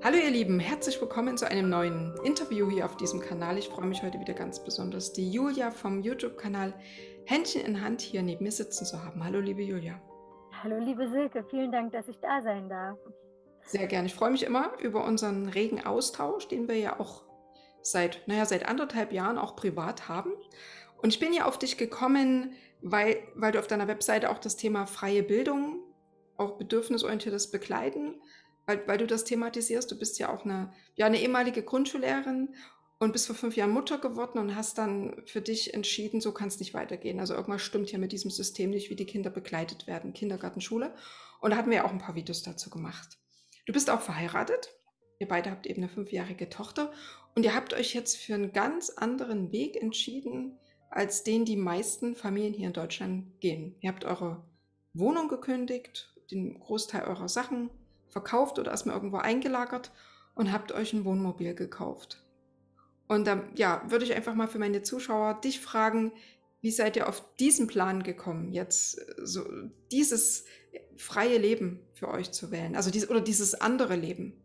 Hallo ihr Lieben, herzlich willkommen zu einem neuen Interview hier auf diesem Kanal. Ich freue mich heute wieder ganz besonders, die Julia vom YouTube-Kanal Händchen in Hand hier neben mir sitzen zu haben. Hallo liebe Julia. Hallo liebe Silke, vielen Dank, dass ich da sein darf. Sehr gerne. Ich freue mich immer über unseren regen Austausch, den wir ja auch seit anderthalb Jahren auch privat haben. Und ich bin ja auf dich gekommen, weil du auf deiner Webseite auch das Thema freie Bildung, auch bedürfnisorientiertes Begleiten, weil du das thematisierst. Du bist ja auch eine ehemalige Grundschullehrerin und bist vor 5 Jahren Mutter geworden und hast dann für dich entschieden, so kann es nicht weitergehen. Also irgendwas stimmt ja mit diesem System nicht, wie die Kinder begleitet werden, Kindergarten, Schule. Und da hatten wir ja auch ein paar Videos dazu gemacht. Du bist auch verheiratet. Ihr beide habt eben eine 5-jährige Tochter und ihr habt euch jetzt für einen ganz anderen Weg entschieden, als den die meisten Familien hier in Deutschland gehen. Ihr habt eure Wohnung gekündigt, den Großteil eurer Sachen verkauft oder erstmal irgendwo eingelagert und habt euch ein Wohnmobil gekauft. Und dann, ja, würde ich einfach mal für meine Zuschauer dich fragen, wie seid ihr auf diesen Plan gekommen, jetzt so dieses freie Leben für euch zu wählen? Also dieses andere Leben.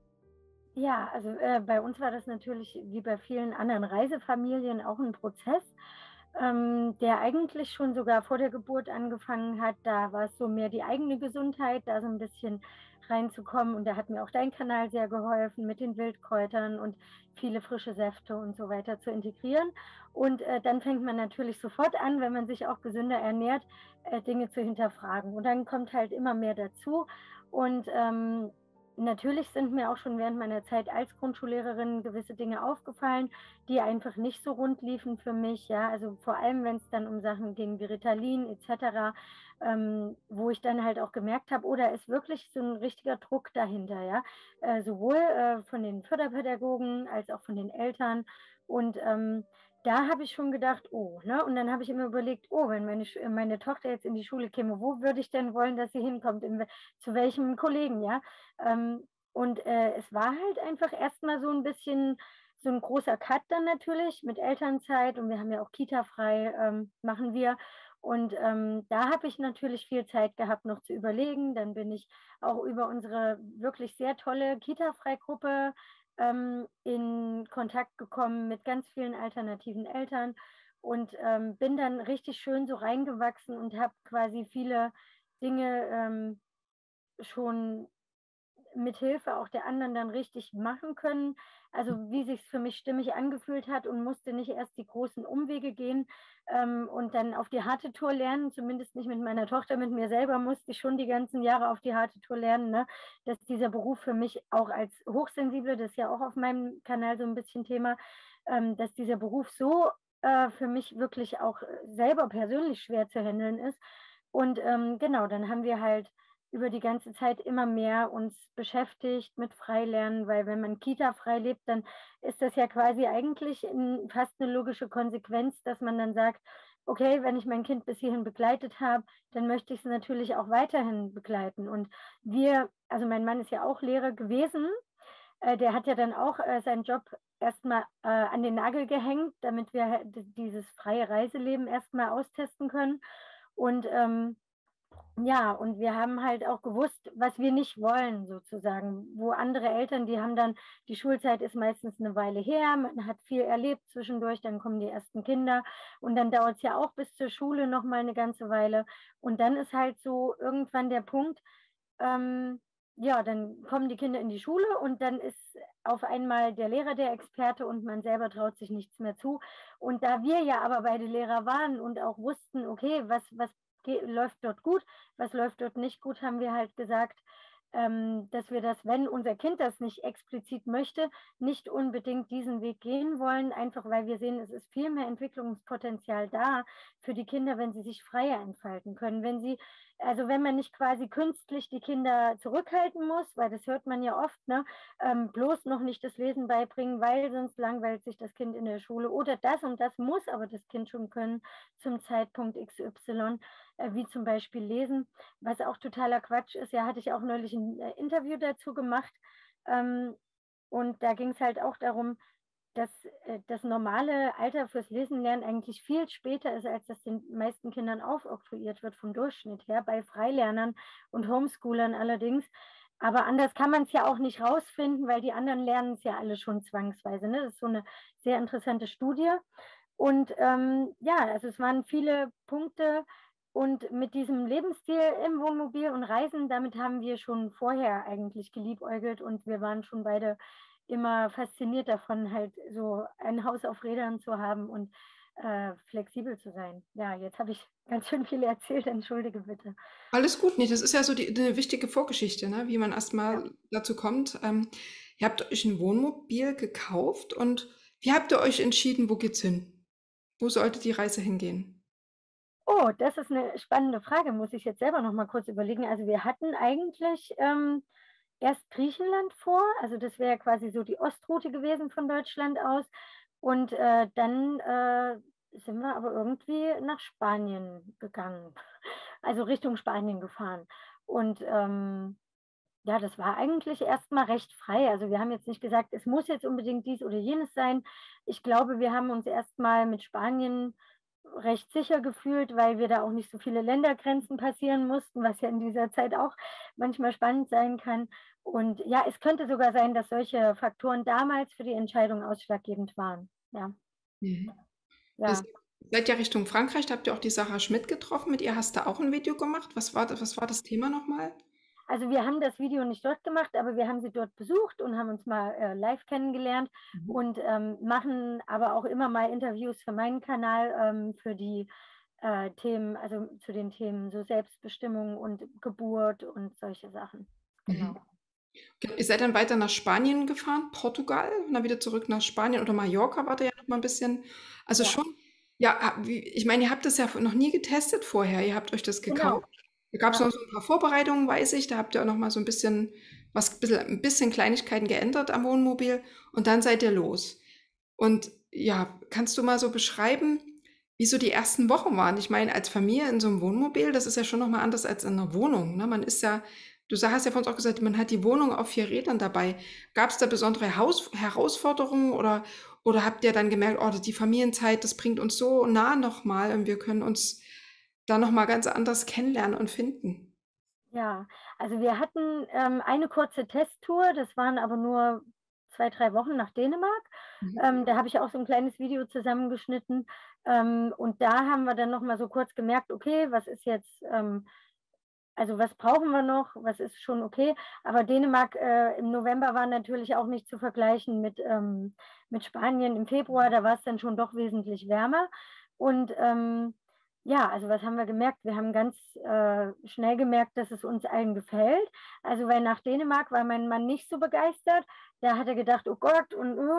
Ja, also bei uns war das natürlich wie bei vielen anderen Reisefamilien auch ein Prozess, der eigentlich schon sogar vor der Geburt angefangen hat. Da war es so mehr die eigene Gesundheit, da so ein bisschen reinzukommen. Und da hat mir auch dein Kanal sehr geholfen, mit den Wildkräutern und viele frische Säfte und so weiter zu integrieren. Und dann fängt man natürlich sofort an, wenn man sich auch gesünder ernährt, Dinge zu hinterfragen. Und dann kommt halt immer mehr dazu. Und natürlich sind mir auch schon während meiner Zeit als Grundschullehrerin gewisse Dinge aufgefallen, die einfach nicht so rund liefen für mich, ja. Also vor allem, wenn es dann um Sachen ging wie Ritalin et cetera, wo ich dann halt auch gemerkt habe, oh, da ist wirklich so ein richtiger Druck dahinter, ja. Sowohl von den Förderpädagogen als auch von den Eltern. Und da habe ich schon gedacht, oh, ne? Und dann habe ich immer überlegt, oh, wenn meine Tochter jetzt in die Schule käme, wo würde ich denn wollen, dass sie hinkommt? Zu welchem Kollegen, ja? Und es war halt einfach erstmal so ein bisschen so ein großer Cut dann natürlich mit Elternzeit, und wir haben ja auch Kita-frei, machen wir. Und da habe ich natürlich viel Zeit gehabt, noch zu überlegen. Dann bin ich auch über unsere wirklich sehr tolle Kita-frei-Gruppe in Kontakt gekommen mit ganz vielen alternativen Eltern und bin dann richtig schön so reingewachsen und habe quasi viele Dinge schon mit Hilfe auch der anderen dann richtig machen können. Also wie sich für mich stimmig angefühlt hat, und musste nicht erst die großen Umwege gehen und dann auf die harte Tour lernen, zumindest nicht mit meiner Tochter. Mit mir selber musste ich schon die ganzen Jahre auf die harte Tour lernen, ne? Dass dieser Beruf für mich auch als Hochsensible, das ist ja auch auf meinem Kanal so ein bisschen Thema, dass dieser Beruf so für mich wirklich auch selber persönlich schwer zu handeln ist. Und genau, dann haben wir halt über die ganze Zeit immer mehr uns beschäftigt mit Freilernen, weil wenn man Kita-frei lebt, dann ist das ja quasi eigentlich fast eine logische Konsequenz, dass man dann sagt, okay, wenn ich mein Kind bis hierhin begleitet habe, dann möchte ich es natürlich auch weiterhin begleiten. Und also mein Mann ist ja auch Lehrer gewesen, der hat ja dann auch seinen Job erstmal an den Nagel gehängt, damit wir halt dieses freie Reiseleben erstmal austesten können. Und ja, und wir haben halt auch gewusst, was wir nicht wollen, sozusagen. Wo andere Eltern, die haben dann, die Schulzeit ist meistens eine Weile her, man hat viel erlebt zwischendurch, dann kommen die ersten Kinder und dann dauert es ja auch bis zur Schule noch mal eine ganze Weile. Und dann ist halt so irgendwann der Punkt, ähm, ja, dann kommen die Kinder in die Schule und dann ist auf einmal der Lehrer der Experte und man selber traut sich nichts mehr zu. Und da wir ja aber beide Lehrer waren und auch wussten, okay, was läuft dort gut, was läuft dort nicht gut, haben wir halt gesagt, dass wir das, wenn unser Kind das nicht explizit möchte, nicht unbedingt diesen Weg gehen wollen, einfach weil wir sehen, es ist viel mehr Entwicklungspotenzial da für die Kinder, wenn sie sich freier entfalten können. Also wenn man nicht quasi künstlich die Kinder zurückhalten muss, weil das hört man ja oft, ne, bloß noch nicht das Lesen beibringen, weil sonst langweilt sich das Kind in der Schule, oder das und das muss aber das Kind schon können zum Zeitpunkt XY, wie zum Beispiel lesen, was auch totaler Quatsch ist. Ja, hatte ich auch neulich ein Interview dazu gemacht. Ähm, und da ging es halt auch darum, dass das normale Alter fürs Lesen lernen eigentlich viel später ist, als das den meisten Kindern aufoktroyiert wird vom Durchschnitt her. Bei Freilernern und Homeschoolern allerdings Aber anders kann man es ja auch nicht rausfinden, weil die anderen lernen es ja alle schon zwangsweise, ne? Das ist so eine sehr interessante Studie. Und, ja, also es waren viele Punkte und mit diesem Lebensstil im Wohnmobil und Reisen, damit haben wir schon vorher eigentlich geliebäugelt und wir waren schon beide immer fasziniert davon, halt so ein Haus auf Rädern zu haben und, flexibel zu sein. Ja, jetzt habe ich ganz schön viel erzählt, entschuldige bitte. Alles gut, ne, das ist ja so die 'ne wichtige Vorgeschichte, ne, wie man erst Ja. mal dazu kommt. Ihr habt euch 'n Wohnmobil gekauft und wie habt ihr euch entschieden, wo geht's hin? Wo sollte die Reise hingehen? Oh, das ist eine spannende Frage, muss ich jetzt selber noch mal kurz überlegen. Also, wir hatten eigentlich, erst Griechenland vor, also das wäre quasi so die Ostroute gewesen von Deutschland aus und, dann, sind wir aber irgendwie nach Spanien gegangen, also Richtung Spanien gefahren. Und, ja, das war eigentlich erst mal recht frei. Also, wir haben jetzt nicht gesagt, es muss jetzt unbedingt dies oder jenes sein. Ich glaube, wir haben uns erst mal mit Spanien recht sicher gefühlt, weil wir da auch nicht so viele Ländergrenzen passieren mussten, was ja in dieser Zeit auch manchmal spannend sein kann. Und ja, es könnte sogar sein, dass solche Faktoren damals für die Entscheidung ausschlaggebend waren. Ja, Mhm. Ihr ja. seid ja Richtung Frankreich, da habt ihr auch die Sarah Schmidt getroffen. Mit ihr hast du auch 'n Video gemacht. Was war das Thema noch mal? Also, wir haben das Video nicht dort gemacht, aber wir haben sie dort besucht und haben uns mal, live kennengelernt Mhm. und, machen aber auch immer mal Interviews für meinen Kanal, für die, Themen also, zu den Themen so Selbstbestimmung und Geburt und solche Sachen. Genau. Mhm. Ihr seid dann weiter nach Spanien gefahren, Portugal und dann wieder zurück nach Spanien oder Mallorca wart ihr ja noch mal 'n bisschen also Ja, schon ja, wie ich meine, ihr habt das ja noch nie getestet vorher. Ihr habt euch das genau. gekauft. Da gab's Ja. noch so 'n paar Vorbereitungen, weiß ich. Da habt ihr auch noch mal so 'n bisschen 'n bisschen Kleinigkeiten geändert am Wohnmobil und dann seid ihr los. Und ja, kannst du mal so beschreiben, wie so die ersten Wochen waren? Ich meine, als Familie in so 'nem Wohnmobil, das ist ja schon noch mal anders als in 'ner Wohnung, ne? Man ist ja hast ja von uns auch gesagt, man hat die Wohnung auf 4 Rädern dabei. Gab's da besondere Herausforderungen oder habt ihr dann gemerkt: „Oh, die Familienzeit, das bringt uns so nah noch mal und wir können uns da noch mal ganz anders kennenlernen und finden?“ Ja, also wir hatten, eine kurze Testtour, das waren aber nur 2, 3 Wochen nach Dänemark. Mhm. Da habe ich auch so ein kleines Video zusammengeschnitten. Und da haben wir dann noch mal so kurz gemerkt: „Okay, was ist jetzt, also, was brauchen wir noch? Was ist schon okay?“ Aber Dänemark, im November war natürlich auch nicht zu vergleichen mit Spanien im Februar, da war es dann schon doch wesentlich wärmer. Und, ja, also, was haben wir gemerkt? Wir haben ganz, schnell gemerkt, dass es uns allen gefällt. Also, weil nach Dänemark war mein Mann nicht so begeistert. Da hat er gedacht: „Oh Gott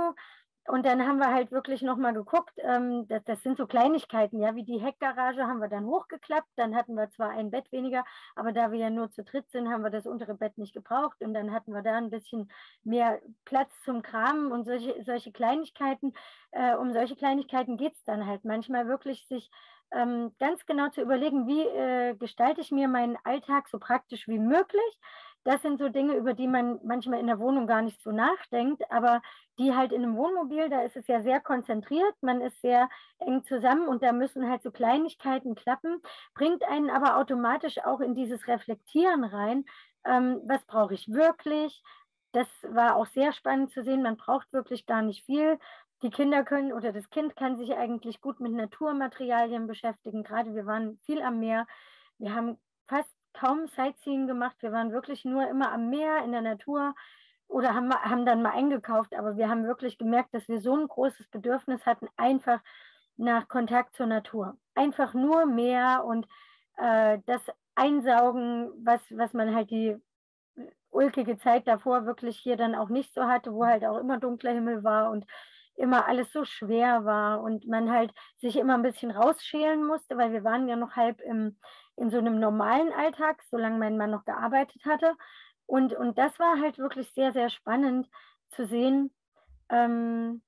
und dann haben wir halt wirklich noch mal geguckt, das sind so Kleinigkeiten, ja, wie die Heckgarage haben wir dann hochgeklappt. Dann hatten wir zwar ein Bett weniger, aber da wir ja nur zu dritt sind, haben wir das untere Bett nicht gebraucht und dann hatten wir da ein bisschen mehr Platz zum Kramen und solche Kleinigkeiten. Um solche Kleinigkeiten geht's dann halt manchmal wirklich, sich, ganz genau zu überlegen: „Wie, gestalte ich mir meinen Alltag so praktisch wie möglich?“ Das sind so Dinge, über die man manchmal in der Wohnung gar nicht so nachdenkt, aber die halt in 'nem Wohnmobil, da ist es ja sehr konzentriert, man ist sehr eng zusammen und da müssen halt so Kleinigkeiten klappen, bringt einen aber automatisch auch in dieses Reflektieren rein. Was brauche ich wirklich? Das war auch sehr spannend zu sehen. Man braucht wirklich gar nicht viel. Die Kinder können oder das Kind kann sich eigentlich gut mit Naturmaterialien beschäftigen. Gerade wir waren viel am Meer. Wir haben fast kaum Sightseeing gemacht. Wir waren wirklich nur immer am Meer, in der Natur oder haben dann mal eingekauft. Aber wir haben wirklich gemerkt, dass wir so ein großes Bedürfnis hatten, einfach nach Kontakt zur Natur. Einfach nur Meer und, das Einsaugen, was man halt die ulkige Zeit davor wirklich hier dann auch nicht so hatte, wo halt auch immer dunkler Himmel war und immer alles so schwer war und man halt sich immer ein bisschen rausschälen musste, weil wir waren ja noch halb in so einem normalen Alltag, solange mein Mann noch gearbeitet hatte. Und das war halt wirklich sehr, sehr spannend zu sehen, ähm,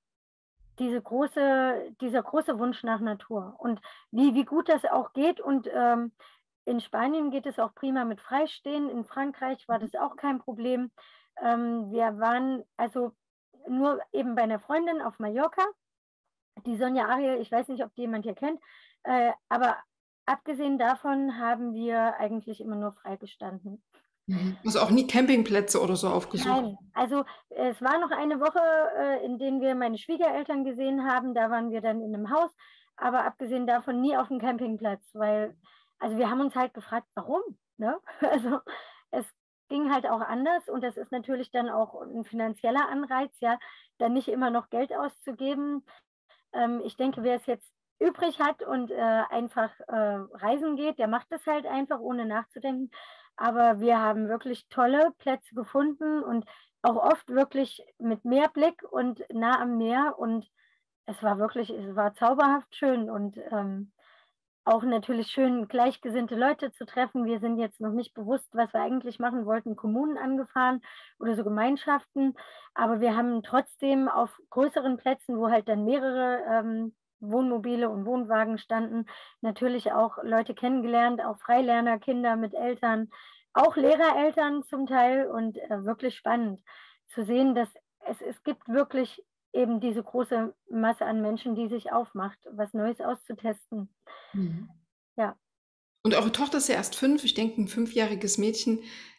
dieser große Wunsch nach Natur und wie gut das auch geht und, in Spanien geht es auch prima mit Freistehen. In Frankreich war das auch kein Problem. Wir waren also nur eben bei einer Freundin auf Mallorca, die Sonja Ariel, ich weiß nicht, ob die jemand hier kennt, aber abgesehen davon haben wir eigentlich immer nur freigestanden. Mhm. Also auch nie Campingplätze oder so aufgesucht? Nein, also es war noch eine Woche, in denen wir meine Schwiegereltern gesehen haben. Da waren wir dann in einem Haus, aber abgesehen davon nie auf dem Campingplatz, weil, also wir haben uns halt gefragt, warum? Ne? Also es ging halt auch anders und das ist natürlich dann auch ein finanzieller Anreiz, ja, dann nicht immer noch Geld auszugeben. Ich denke, wer es jetzt übrig hat und einfach reisen geht, der macht es halt einfach, ohne nachzudenken. Aber wir haben wirklich tolle Plätze gefunden und auch oft wirklich mit Meerblick und nah am Meer. Und es war zauberhaft schön und auch natürlich schön, gleichgesinnte Leute zu treffen. Wir sind jetzt noch nicht bewusst, was wir eigentlich machen wollten, Kommunen angefahren oder so Gemeinschaften. Aber wir haben trotzdem auf größeren Plätzen, wo halt dann mehrere Wohnmobile und Wohnwagen standen, natürlich auch Leute kennengelernt, auch Freilerner, Kinder mit Eltern, auch Lehrereltern zum Teil und wirklich spannend zu sehen, dass es gibt wirklich eben diese große Masse an Menschen, die sich aufmacht, was Neues auszutesten. Mhm. Ja, Und eure Tochter ist ja erst 5. Ich denke, ein fünfjähriges Mädchen,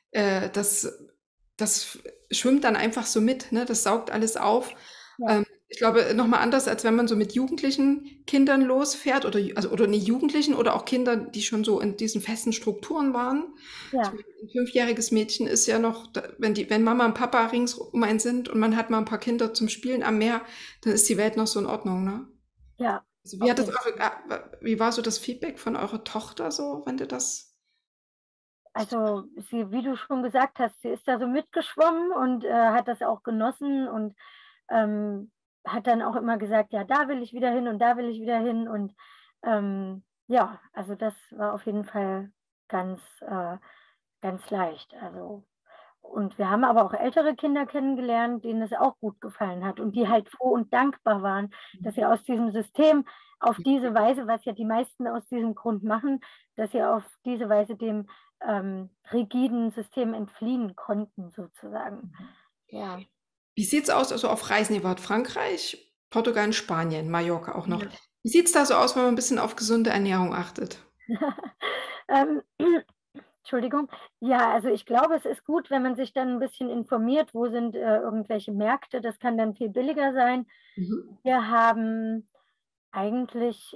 das schwimmt dann einfach so mit, ne? Das saugt alles auf. ja, Ich glaube, noch mal anders, als wenn man so mit jugendlichen Kindern losfährt oder nicht Jugendlichen oder auch Kindern, die schon so in diesen festen Strukturen waren. Ich ja, meine, 'n fünfjähriges Mädchen ist ja noch da wenn Mama und Papa rings um einen sind und man hat mal ein paar Kinder zum Spielen am Meer, dann ist die Welt noch so in Ordnung, ne? ja, Also, auf jeden Fall. wie war so das Feedback von eurer Tochter so, wenn du das Also sie, wie du schon gesagt hast, sie ist da so mitgeschwommen und hat das auch genossen und ähm, hat dann auch immer gesagt, ja, da will ich wieder hin und da will ich wieder hin. Und ja, also das war auf jeden Fall ganz, ganz leicht. Also, und wir haben aber auch ältere Kinder kennengelernt, denen es auch gut gefallen hat und die halt froh und dankbar waren, dass sie aus diesem System auf diese Weise, was ja die meisten aus diesem Grund machen, dass sie auf diese Weise dem rigiden System entfliehen konnten, sozusagen. Ja. wie sieht's aus, also, auf Reisen? Ihr wart Frankreich, Portugal und Spanien, Mallorca auch noch. Ja. Wie sieht's da so aus, wenn man 'n bisschen auf gesunde Ernährung achtet? ähm, Entschuldigung. Ja, also ich glaube, es ist gut, wenn man sich dann ein bisschen informiert, wo sind irgendwelche Märkte. Das kann dann viel billiger sein. Mhm. Wir haben eigentlich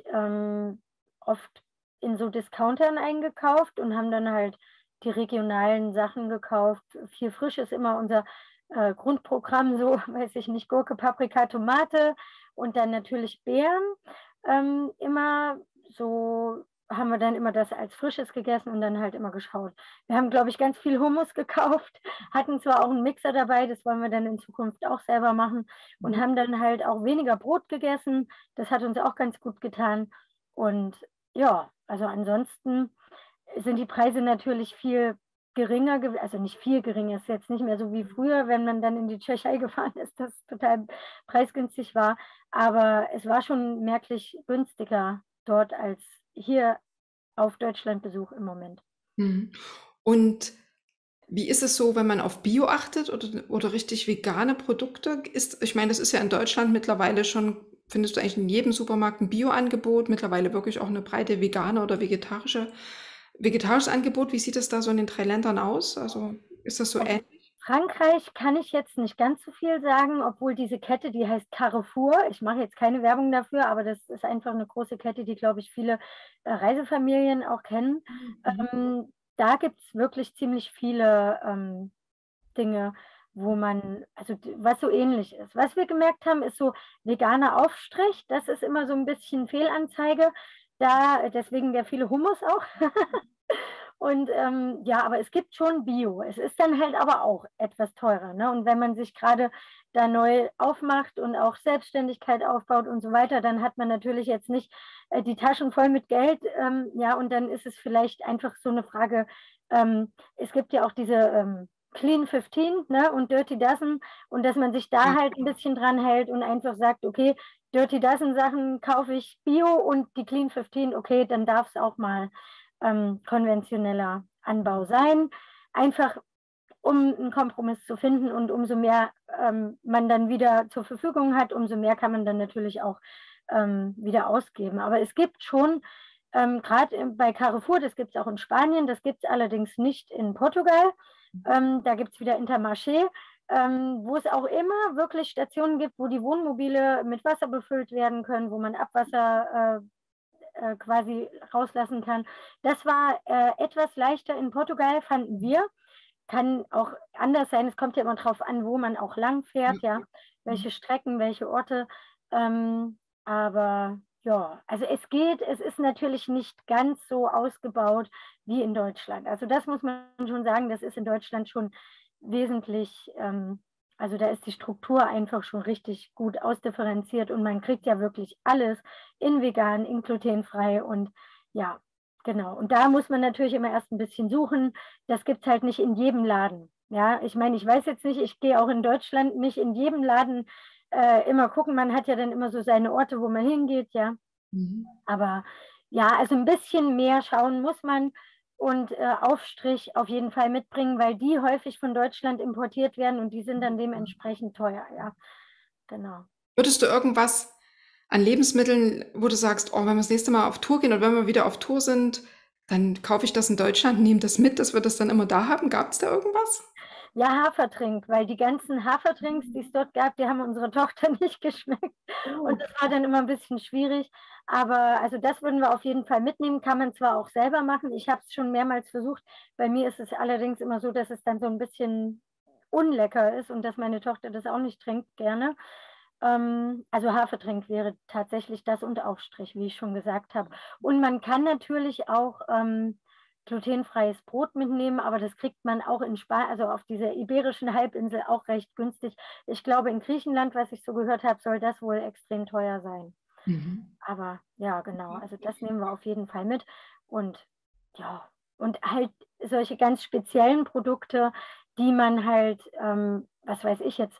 oft in so Discountern eingekauft und haben dann halt die regionalen Sachen gekauft. Viel frisch ist immer unser Grundprogramm, so, weiß ich nicht, Gurke, Paprika, Tomate und dann natürlich Beeren. Immer so haben wir dann immer das als Frisches gegessen und dann halt immer geschaut. Wir haben, glaube ich, ganz viel Hummus gekauft, hatten zwar auch einen Mixer dabei, das wollen wir dann in Zukunft auch selber machen und Mhm. haben dann halt auch weniger Brot gegessen. Das hat uns auch ganz gut getan. Und ja, also ansonsten sind die Preise natürlich viel geringer, also nicht viel geringer, ist jetzt nicht mehr so wie früher, wenn man dann in die Tschechei gefahren ist, das total preisgünstig war. Aber es war schon merklich günstiger dort als hier auf Deutschlandbesuch im Moment. Mhm. Und wie ist es so, wenn man auf Bio achtet oder richtig vegane Produkte isst? Ich meine, das ist ja in Deutschland mittlerweile schon findest du eigentlich in jedem Supermarkt 'n Bioangebot, mittlerweile wirklich auch 'ne breite vegane oder vegetarisches Angebot. Wie sieht es da so in den 3 Ländern aus? Also, ist das so Also ähnlich? Frankreich kann ich jetzt nicht ganz so viel sagen, obwohl diese Kette, die heißt Carrefour. Ich mache jetzt keine Werbung dafür, aber das ist einfach eine große Kette, die, glaube ich, viele Reisefamilien auch kennen. Mhm. Da gibt es wirklich ziemlich viele Dinge, wo man, also was so ähnlich ist. Was wir gemerkt haben, ist so veganer Aufstrich. Das ist immer so ein bisschen Fehlanzeige. Deswegen der viele Hummus auch. Und ja, aber es gibt schon Bio. Es ist dann halt aber auch etwas teurer. Ne? Und wenn man sich gerade da neu aufmacht und auch Selbstständigkeit aufbaut und so weiter, dann hat man natürlich jetzt nicht die Taschen voll mit Geld. Ja, und dann ist es vielleicht einfach so eine Frage. Es gibt ja auch diese Clean 15, ne, und Dirty Dozen und dass man sich da Ja. halt ein bisschen dran hält und einfach sagt, okay, Dirty Dozen Sachen kaufe ich Bio und die Clean 15, okay, dann darf es auch mal konventioneller Anbau sein. Einfach um einen Kompromiss zu finden und umso mehr man dann wieder zur Verfügung hat, umso mehr kann man dann natürlich auch wieder ausgeben. Aber es gibt schon Gerade bei Carrefour, das gibt es auch in Spanien, das gibt es allerdings nicht in Portugal. Da gibt es wieder Intermarché, wo es auch immer wirklich Stationen gibt, wo die Wohnmobile mit Wasser befüllt werden können, wo man Abwasser quasi rauslassen kann. Das war etwas leichter in Portugal, fanden wir. Kann auch anders sein, es kommt ja immer drauf an, wo man auch lang fährt, ja, welche Strecken, welche Orte. Aber ja, also es geht, es ist natürlich nicht ganz so ausgebaut wie in Deutschland. Also das muss man schon sagen, das ist in Deutschland schon wesentlich, also da ist die Struktur einfach schon richtig gut ausdifferenziert und man kriegt ja wirklich alles in vegan, in glutenfrei und ja, genau. Und da muss man natürlich immer erst ein bisschen suchen. Das gibt es halt nicht in jedem Laden. Ja, ich meine, ich weiß jetzt nicht, ich gehe auch in Deutschland nicht in jedem Laden immer gucken. Man hat ja dann immer so seine Orte, wo man hingeht, ja. Aber ja, also ein bisschen mehr schauen muss man und Aufstrich auf jeden Fall mitbringen, weil die häufig von Deutschland importiert werden und die sind dann dementsprechend teuer, ja. Genau. Würdest du irgendwas an Lebensmitteln, wo du sagst, oh, wenn wir das nächste Mal auf Tour gehen oder wenn wir wieder auf Tour sind, dann kaufe ich das in Deutschland, nehme das mit, dass wir das dann immer da haben? Gab es da irgendwas? Ja, Hafertrink, weil die ganzen Hafertrinks, die es dort gab, die haben unsere Tochter nicht geschmeckt. Und das war dann immer ein bisschen schwierig. Aber also das würden wir auf jeden Fall mitnehmen. Kann man zwar auch selber machen. Ich habe es schon mehrmals versucht. Bei mir ist es allerdings immer so, dass es dann so ein bisschen unlecker ist und dass meine Tochter das auch nicht trinkt gerne. Also Hafertrink wäre tatsächlich das und Aufstrich, wie ich schon gesagt habe. Und man kann natürlich auch glutenfreies Brot mitnehmen, aber das kriegt man auch in Spanien, also auf dieser iberischen Halbinsel auch recht günstig. Ich glaube, in Griechenland, was ich so gehört habe, soll das wohl extrem teuer sein. Aber ja, genau, also das nehmen wir auf jeden Fall mit. Und ja, und halt solche ganz speziellen Produkte, die man halt, was weiß ich jetzt,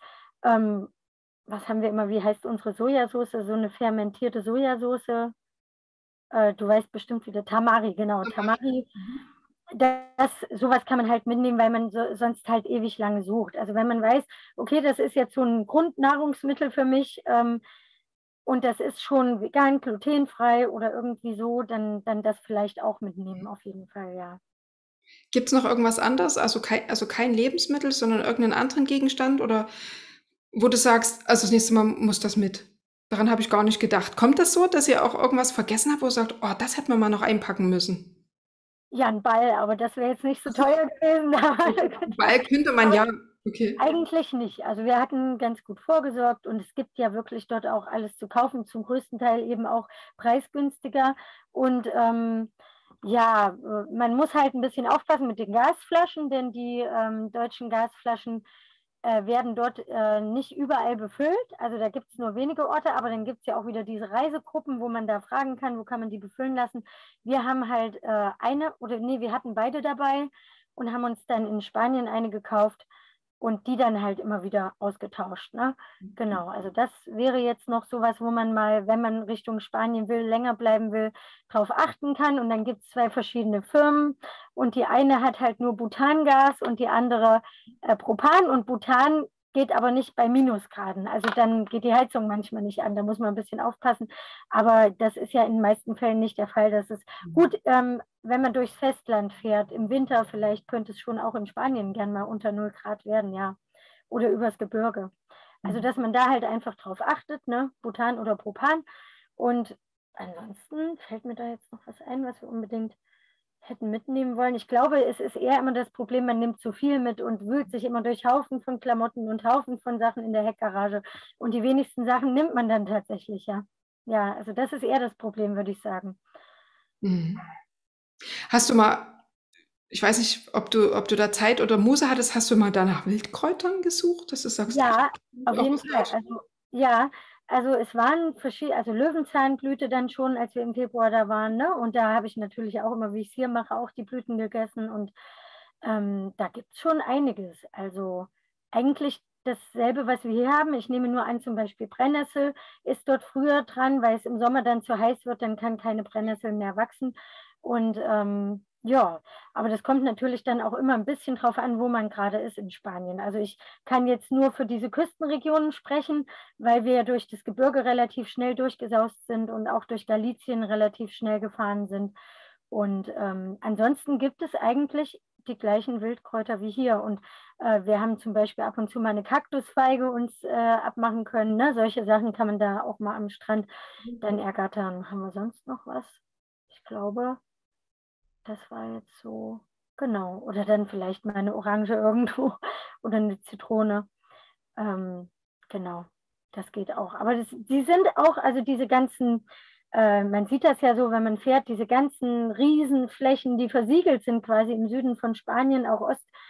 was haben wir immer, wie heißt unsere Sojasauce, so eine fermentierte Sojasauce. Du weißt bestimmt wieder, Tamari, genau, Tamari. Sowas kann man halt mitnehmen, weil man sonst halt ewig lange sucht. Also wenn man weiß, okay, das ist jetzt so ein Grundnahrungsmittel für mich und das ist schon vegan, glutenfrei oder irgendwie so, dann das vielleicht auch mitnehmen, auf jeden Fall, ja. Gibt es noch irgendwas anderes? Also kein Lebensmittel, sondern irgendeinen anderen Gegenstand oder wo du sagst, also das nächste Mal muss das mit. Daran habe ich gar nicht gedacht. Kommt das so, dass ihr auch irgendwas vergessen habt, wo ihr sagt, oh, das hätten wir mal noch einpacken müssen? Ja, ein Ball, aber das wäre jetzt nicht so teuer gewesen. Weil könnte man ja, okay. Eigentlich nicht. Also wir hatten ganz gut vorgesorgt und es gibt ja wirklich dort auch alles zu kaufen, zum größten Teil eben auch preisgünstiger. Und ja, man muss halt ein bisschen aufpassen mit den Gasflaschen, denn die deutschen Gasflaschen werden dort nicht überall befüllt. Also da gibt es nur wenige Orte, aber dann gibt es ja auch wieder diese Reisegruppen, wo man da fragen kann, wo kann man die befüllen lassen. Wir haben halt wir hatten beide dabei und haben uns dann in Spanien eine gekauft und die dann halt immer wieder ausgetauscht. Ne? Genau, also das wäre jetzt noch sowas, wo man mal, wenn man Richtung Spanien will, länger bleiben will, drauf achten kann. Und dann gibt es zwei verschiedene Firmen und die eine hat halt nur Butangas und die andere Propan. Und Butan geht aber nicht bei Minusgraden. Also dann geht die Heizung manchmal nicht an. Da muss man ein bisschen aufpassen. Aber das ist ja in den meisten Fällen nicht der Fall. Das ist gut, wenn man durchs Festland fährt. Im Winter vielleicht könnte es schon auch in Spanien gern mal unter 0 Grad werden, ja. Oder übers Gebirge. Also dass man da halt einfach drauf achtet, ne? Butan oder Propan. Und ansonsten fällt mir da jetzt noch was ein, was wir unbedingt hätten mitnehmen wollen. Ich glaube, es ist eher immer das Problem, man nimmt zu viel mit und wühlt sich immer durch Haufen von Klamotten und Haufen von Sachen in der Heckgarage. Und die wenigsten Sachen nimmt man dann tatsächlich, ja. Ja, also das ist eher das Problem, würde ich sagen. Mhm. Hast du mal, ich weiß nicht, ob du da Zeit oder Muße hattest, hast du mal da nach Wildkräutern gesucht, dass du sagst, ach, Ja, auf auch jeden was Fall. Also, ja, also es waren verschiedene, also Löwenzahnblüte dann schon, als wir im Februar da waren, ne? Und da habe ich natürlich auch immer, wie ich es hier mache, auch die Blüten gegessen. Und da gibt es schon einiges. Also eigentlich dasselbe, was wir hier haben. Ich nehme nur an, zum Beispiel Brennnessel ist dort früher dran, weil es im Sommer dann zu heiß wird, dann kann keine Brennnessel mehr wachsen. Und Ja, aber das kommt natürlich dann auch immer ein bisschen drauf an, wo man gerade ist in Spanien. Also ich kann jetzt nur für diese Küstenregionen sprechen, weil wir ja durch das Gebirge relativ schnell durchgesaust sind und auch durch Galicien relativ schnell gefahren sind. Und ansonsten gibt es eigentlich die gleichen Wildkräuter wie hier. Und wir haben zum Beispiel ab und zu mal eine Kaktusfeige uns abmachen können. Ne? Solche Sachen kann man da auch mal am Strand dann ergattern. Haben wir sonst noch was? Ich glaube, das war jetzt so, genau. Oder dann vielleicht mal eine Orange irgendwo oder eine Zitrone. Ähm, genau, das geht auch. Aber die sind auch, also diese ganzen, man sieht das ja so, wenn man fährt, diese ganzen Riesenflächen, die versiegelt sind quasi im Süden von Spanien, auch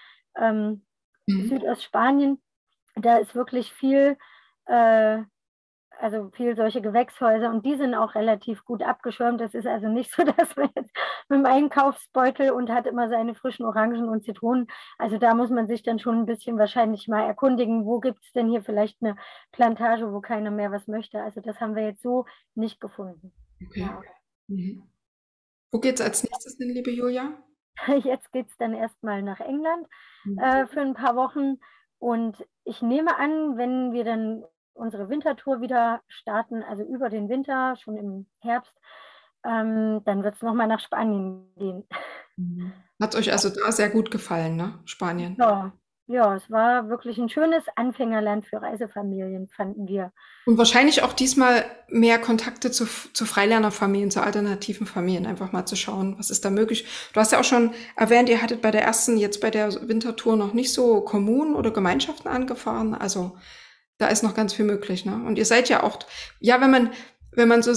Südostspanien, da ist wirklich viel, äh, also viel solche Gewächshäuser und die sind auch relativ gut abgeschirmt. Das ist also nicht so, dass man jetzt mit dem Einkaufsbeutel und hat immer seine frischen Orangen und Zitronen. Also da muss man sich dann schon ein bisschen wahrscheinlich mal erkundigen, wo gibt es denn hier vielleicht eine Plantage, wo keiner mehr was möchte. Also das haben wir jetzt so nicht gefunden. Okay. Ja. Mhm. Wo geht's als nächstes hin, liebe Julia? Jetzt geht es dann erstmal nach England Mhm. für ein paar Wochen. Und ich nehme an, wenn wir dann unsere Wintertour wieder starten, also über den Winter, schon im Herbst, dann wird es nochmal nach Spanien gehen. Hat euch also da sehr gut gefallen, ne? Spanien. Ja, ja, es war wirklich ein schönes Anfängerland für Reisefamilien, fanden wir. Und wahrscheinlich auch diesmal mehr Kontakte zu Freilernerfamilien, zu alternativen Familien, einfach mal zu schauen, was ist da möglich. Du hast ja auch schon erwähnt, ihr hattet bei der ersten, jetzt bei der Wintertour noch nicht so Kommunen oder Gemeinschaften angefahren. Also da ist noch ganz viel möglich, ne? Und ihr seid ja auch, ja, wenn man so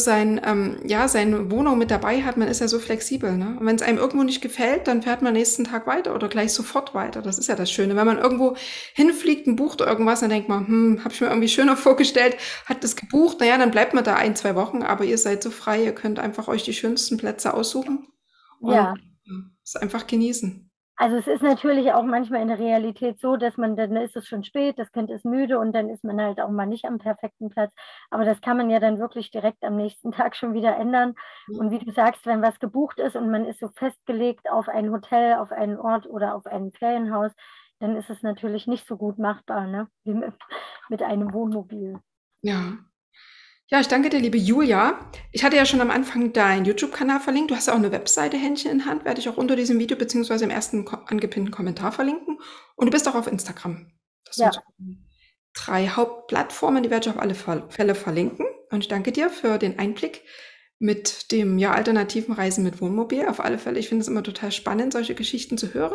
seine Wohnung mit dabei hat, man ist ja so flexibel, ne? Und wenn es einem irgendwo nicht gefällt, dann fährt man nächsten Tag weiter oder gleich sofort weiter. Das ist ja das Schöne. Wenn man irgendwo hinfliegt und bucht irgendwas, dann denkt man, habe ich mir irgendwie schöner vorgestellt, hat das gebucht, naja, dann bleibt man da 1, 2 Wochen, aber ihr seid so frei, ihr könnt einfach euch die schönsten Plätze aussuchen und Ja, es einfach genießen. also es ist natürlich auch manchmal in der Realität so, dass man, dann ist es schon spät, das Kind ist müde und dann ist man halt auch mal nicht am perfekten Platz. Aber das kann man ja dann wirklich direkt am nächsten Tag schon wieder ändern. Und wie du sagst, wenn was gebucht ist und man ist so festgelegt auf ein Hotel, auf einen Ort oder auf ein Ferienhaus, dann ist es natürlich nicht so gut machbar, ne? Wie mit einem Wohnmobil. Ja. Ja, ich danke dir, liebe Julia. Ich hatte ja schon am Anfang deinen YouTube-Kanal verlinkt. Du hast ja auch eine Webseite, Händchen in Hand, werde ich auch unter diesem Video beziehungsweise im ersten angepinnten Kommentar verlinken. Und du bist auch auf Instagram. Das sind Ja, so 3 Hauptplattformen, die werde ich auf alle Fälle verlinken. Und ich danke dir für den Einblick mit dem alternativen Reisen mit Wohnmobil. Auf alle Fälle, ich finde es immer total spannend, solche Geschichten zu hören.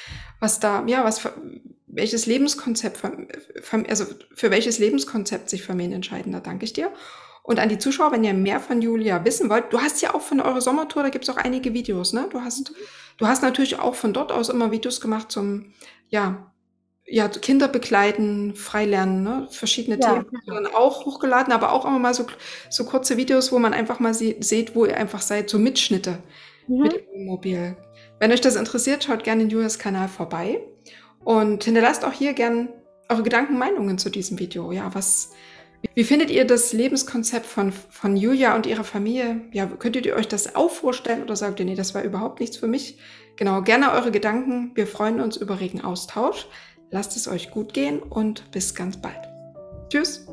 Welches Lebenskonzept, also für welches Lebenskonzept sich Familien entscheiden, da danke ich dir. Und an die Zuschauer, wenn ihr mehr von Julia wissen wollt, du hast ja auch von eurer Sommertour, da gibt es auch einige Videos, ne? Du hast natürlich auch von dort aus immer Videos gemacht zum, Kinder begleiten, freilernen, ne? Verschiedene Themen hast du dann auch hochgeladen, aber auch immer mal so kurze Videos, wo man einfach mal seht, wo ihr einfach seid, so Mitschnitte mit dem Wohnmobil. Wenn euch das interessiert, schaut gerne in Julias Kanal vorbei und hinterlasst auch hier gerne eure Gedanken, Meinungen zu diesem Video. Ja, wie findet ihr das Lebenskonzept von Julia und ihrer Familie? Ja, könntet ihr euch das auch vorstellen oder sagt ihr, nee, das war überhaupt nichts für mich? Genau, gerne eure Gedanken. Wir freuen uns über regen Austausch. Lasst es euch gut gehen und bis ganz bald. Tschüss.